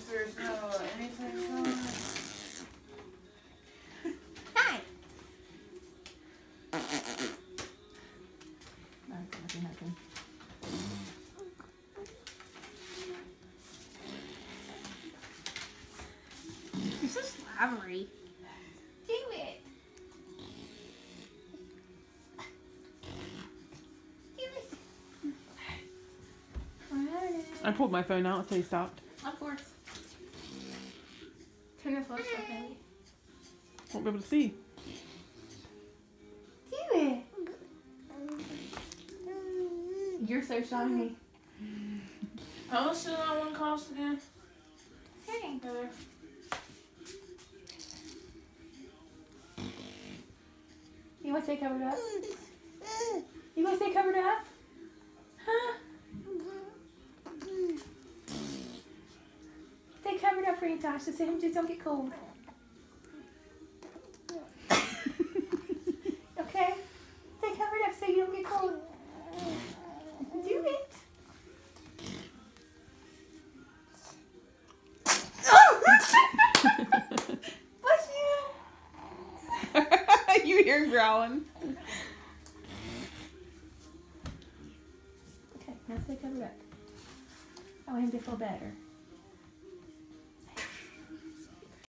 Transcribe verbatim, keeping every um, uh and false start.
if there's no anything showing. Hi. Nothing, nothing, nothing. You're so slobbery. Do it. Do it. I pulled my phone out so he stopped. Of course. Turn the flash off, maybe. Won't be able to see. Do it. You're so shiny. How much did that one cost again? Hey. Heather? You want to stay covered up? You want to stay covered up? Huh? Stay covered up for you, Tasha, so him just don't get cold. Okay? Stay covered up so you don't get cold. Do it. Bless you. You hear him growling. Okay, now stay covered up. I want him to feel better.